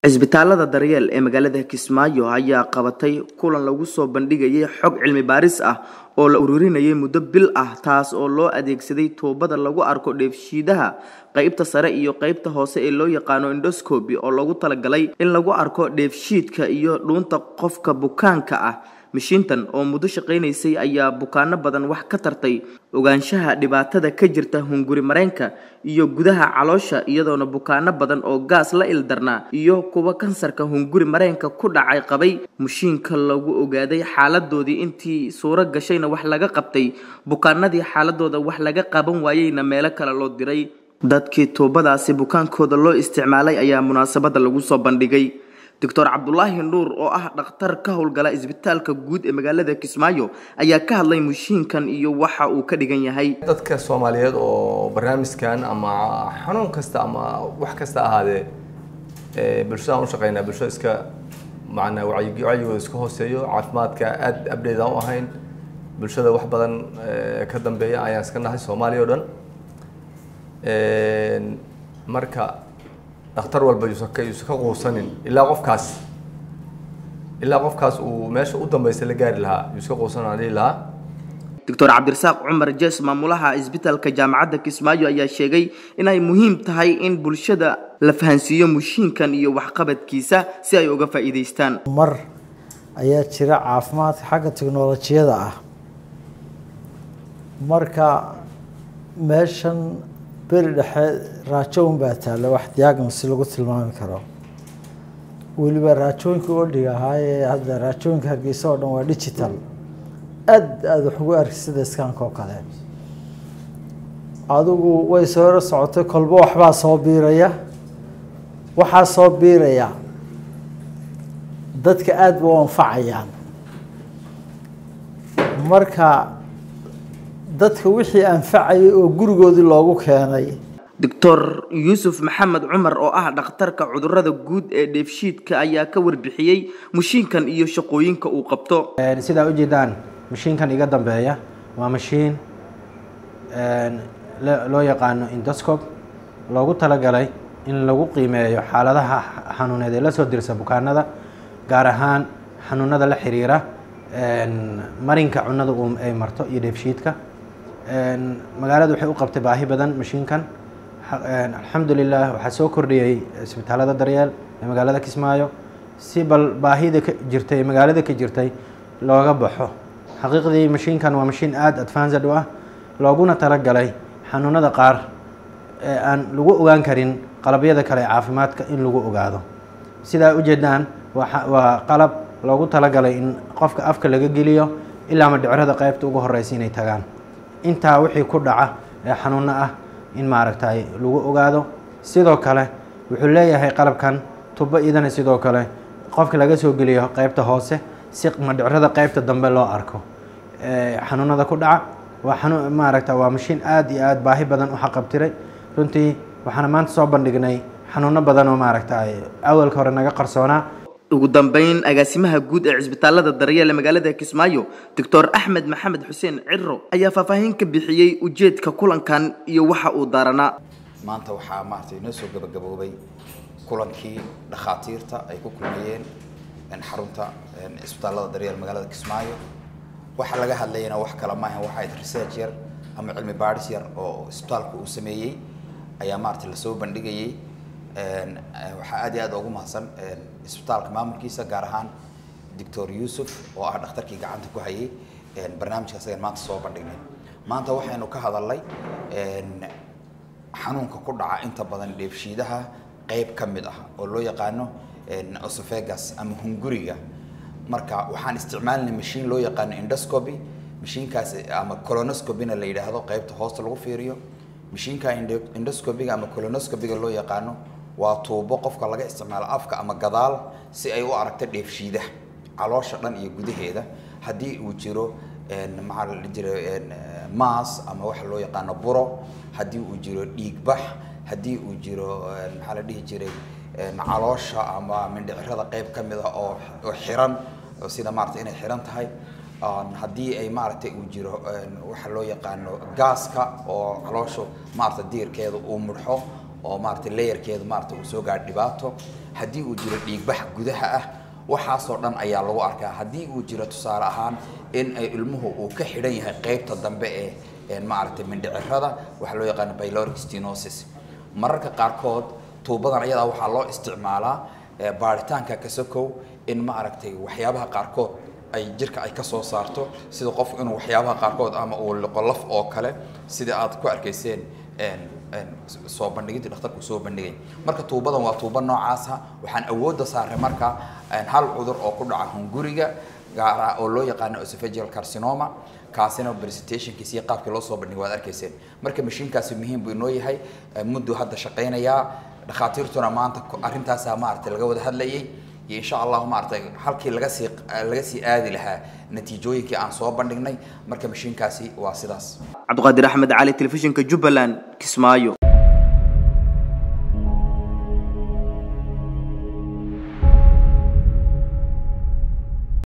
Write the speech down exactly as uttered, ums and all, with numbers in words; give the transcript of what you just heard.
Isbitaalada daryeel ee magaalada Kismaayo ayaa qabatay kulan lagu soo bandhigayay xog cilmi baaris ah oo la ururinayay muddo bil ah taas oo loo adeegsaday toobada lagu arko dheefshiidaha qaybta sare iyo qaybta hoose ee loo yaqaan endoscopy oo lagu talagalay in lagu arko dheefshiidka iyo dhuunta qofka bukaanka ah. Mishiintan oo muddo shaqeynaysay ayaa bukaano badan wax ka tartay ogaanshaha dhibaatada ka jirta hunguri mareenka iyo gudaha caloosha iyadoona bukaano badan oo gaas la ildarna iyo kuwa kansarka hunguri mareenka ku dhacay qabay mishiinka lagu ogaaday xaaladoodii intii suura gashayna wax laga qabtay bukaanadii xaaladooda wax laga qaban waayayna meelo kale loo diray. Dadkii toobadaasi bukaankooda loo isticmaalay ayaa munaasabada lagu soo bandhigay. Doctor Abdullahi Nuur oo ah dhakhtar ka howlgala isbitaalka guud ee magaalada Kismaayo ayaa ka hadlay mishiinkan iyo waxa uu ka dhigan yahay. Dadka Soomaaliyeed oo barnaamijkan ama xanuun kasta ama wax kasta ahaadee ee bulshada u shaqeynaa bulshada iska macna wacyiga iska hooseeyo caafimaadka aad update u ahayn bulshada wax badan ka dambeeya ayaan iska nahay Soomaaliya oo dhan ee marka dhakhtar walba yuuska yuuska quusanin ilaa qofkaas ilaa qofkaas uu meesha u dambeysay la gaari lahaa yuuska quusanaan ilaa Doctor Cabdirasaaq Cumar Jees maamulaha isbitaalka jaamacadda Kismaayo ayaa sheegay in ay muhiim tahay in bulshada la fahansiiyo mishiinkan iyo waxqabadkiisa si ay uga faa'iideystaan. Mar ayaa jira caafimaad xagga tiknoolajiyada ah marka meeshan beri dhexe raajoon baa taala wax diagnosis lagu tilmaami karo waliba raajooyinka oo dhigahay hadda raajooyinka Hargeysa oo dhan waa digital aad aad wax ugu arkisid iskaanka oo kale adigu way soo socotay kolba waxba soo biiraya waxa soo biiraya dadka aad u anfacayaan marka dadka wixii anfacay oo gurigoodii loogu keenay. Doctor Yusuf Maxamed Cumar oo ah dhakhtarka cudurrada guud ee dheefshiidka ayaa ka warbixiyay mishiinkan iyo shaqooyinka uu qabto. Sida u jeedaan mishiinkan iga dambeeya waa mishiin loo yaqaan endoscope loogu talagalay in lagu qiimeeyo xaaladaha xanuuneed ee la soo dirsa bukaanada gaar ahaan xanuunada la xiriira marinka cunnada uu ay marto iyo dheefshiidka. magaalada waxay u qabtay baahi badan mishiinkan alxamdulillah waxa soo kordhiyay isbitaalada daryeel ee magaalada Kismaayo si bal baahida ka jirtay magaalada ka jirtay looga baxo. xaqiiqdii mishiinkan waa mishiin aad advanced ah looguna talagalay xanuunada qaar ee aan lagu ogaan karin qalabyada kale caafimaadka in lagu ogaado. sida u jeedaan waa qalab loogu talagalay in qofka afka laga geliyo ilaa madhicirada qaybta ugu horeysa inay tagaan inta wixii ku dhaca ee xanuuna ah in maaragtay lagu ogaado. sidoo kale wuxuu leeyahay qalabkan tubo idana sidoo kale qofka laga soo geliyo qaybta hoose si madhicirada qaybta dambe loo arko ee xanuunada ku dhaca. waa xanuun maaragtay waa mashiin aad iyo aad baahi badan u xaqabtiray runtii waxaan maanta soo bandhignay xanuuno badan oo maaragtay awalka hore naga qarsoona. ugu dambeyn agaasimaha guud ee isbitaalada daryeel ee magaalada Kismaayo Doctor Axmed Maxamed Xuseen Cirro ayaa faahfaahin ka bixiyay ujeedka kulankan iyo waxa uu daarana. maanta waxa maartay inoo soo gabagaboobay kulankii dhakhaatiirta ay ku kulmayeen in xarunta isbitaalada daryeel magaalada Kismaayo waxa laga hadlayna wax kala ma ahan waxa research yar ama cilmi baaris yar oo isbitaalku uu sameeyay ayaa maartay la soo bandhigayay. waxa aad iyo aad ugu mahadsan isbitaalka maamulkiisa gaar ahaan Doctor Yusuf oo ah dhakhtarkii gacanta ku hayay barnaamijkaas ayaan maanta soo bandhignay. maanta waxaynu ka hadalnay xanuunka ku dhaca inta badan dheefshiidaha qayb ka mid ah oo loo yaqaano esophagus ama hunguriga. marka waxaan isticmaalnay mishiin loo yaqaano endoscopy mishiinkaas ama colonoscopy-na la yiraahdo qaybta hoosta lagu fiiriyo. mishiinka endoscopy-ga ama colonoscopy-ga loo yaqaano waa tuubo qofka laga isticmaalo afka ama gadaal si ay u aragto dheefshiidaha caloosha dhan iyo gudaheeda hadii uu jiro maxaa la jiro maas ama wax loo yaqaano buro hadii uu jiro dhiig bax hadii uu jiro maxaa la dhihi jiray caloosha ama mindhicirada qayb ka mid ah oo oo xiran oo sida maartay inay xiran tahay hadii ay maartay uu jiro waxa loo yaqaano gaaska oo caloosho maartay diirkeedu uu mudxo oo maaragtay layerkeedu maaragtay uu soo gaadho dhibaato haddii uu jiro dhiigbax gudaha ah waxaasoo dhan ayaa lagu arkaa haddii uu jiro tusaale ahaan in ay ilmuhu uu ka xidhan yahay qaybta dambe ee maaragtay mindhicirada waxa loo yaqaan pyloric stenosis mararka qaarkood tuubadan ayadaa waxaa loo isticmaalaa baaritaanka ka sokow in maaragtay waxyaabaha qaarkood ay jirka ay ka soo saarto sida qofku inuu waxyaabaha qaarkood ama uu liqo laf oo kale sida aad ku arkayseen soo bandhigidii dhakhtarku soo bandhigay marka tuubadan waa tuuba noocaas ah waxaan awoodda saaray marka hal cudur oo ku dhaca hunguriga gaar ah oo loo yaqaan esophageal carcinoma kaasina presentationkiisa iyo qaabkii loo soo bandhigay waad arkayseen marka mashiinkaasi muhiim buu inoo yahay muddo hadda shaqaynayaa dhakhaatiirtuna maanta arrintaas maaragtay laga wada hadlayay إن شاء الله ما أرتاح حلقي لجسي لجسي آذي لها نتيجوي كأن صواب بندقني مركب مشين كاسي واسداس عبد القادر أحمد علي تلفزيون كجبلان كسمايو